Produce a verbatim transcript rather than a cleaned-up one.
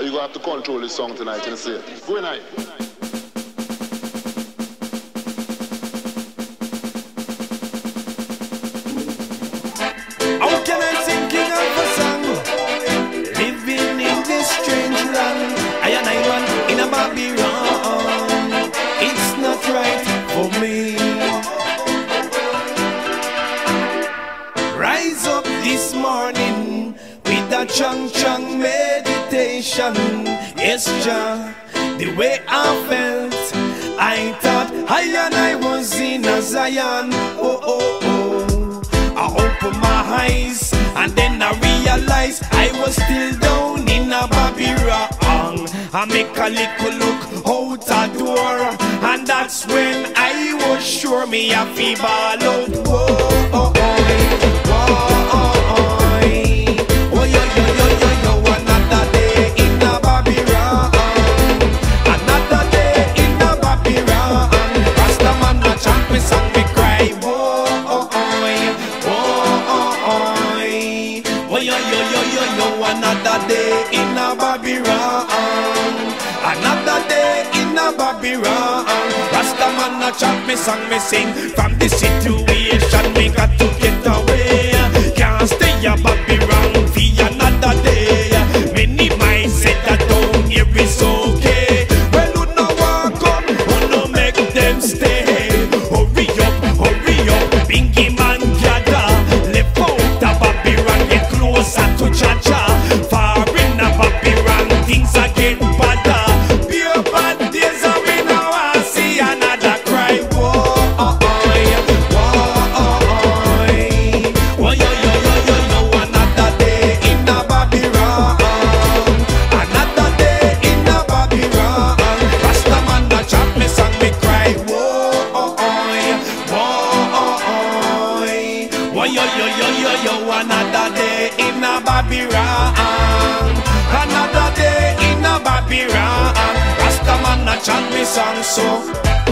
you're going to have to control this song tonight, you see. Go night. How can I sing King Alpha song? Living in this strange land, I and I man in a Babylon. It's not right for me. Rise up this morning with a chung chung meditation. Yes, Jah, the way I felt, I thought I and I was in a Zion. Oh, oh, oh. I opened my eyes and then I realized I was still down in a Babylon. I make a little look out a door, and that's when I was sure me a fi ball out. Whoa, oh, oh, whoa, oh, oh. Oh, yo, yo, yo, yo, yo, another day in a Babylon. Another day in a Babylon. Rastaman a chant me song, me cry. Whoa, oh, oh. Oh, yo, yo, yo, yo, yo, another day in a Babylon. Another day in a Babylon. Rastaman a chant me song, me sing. From the situation me got to get away. Can't stay a Babylon for another day. Many might say that down here is okay. Well, who no want come, who no make them stay. Hurry up, hurry up, Bingy man gather. Left out a Babylon, get closer to Cha-Cha. Far in a Babylon, things are getting badder. Pure bad days are we now I see another cry. Whoa, oh, oh, whoa, oh, oh. Whoa, yo, yo, yo, yo, yo, another day in a Babylon. Another day in a Babylon. Rastaman a chant me song, me cry. Whoa, oh, oh, whoa, oh, oh. Whoa, yo, yo, yo, yo, yo, another day in a Babylon. Another day in a Babylon. Rastaman a chant me song so.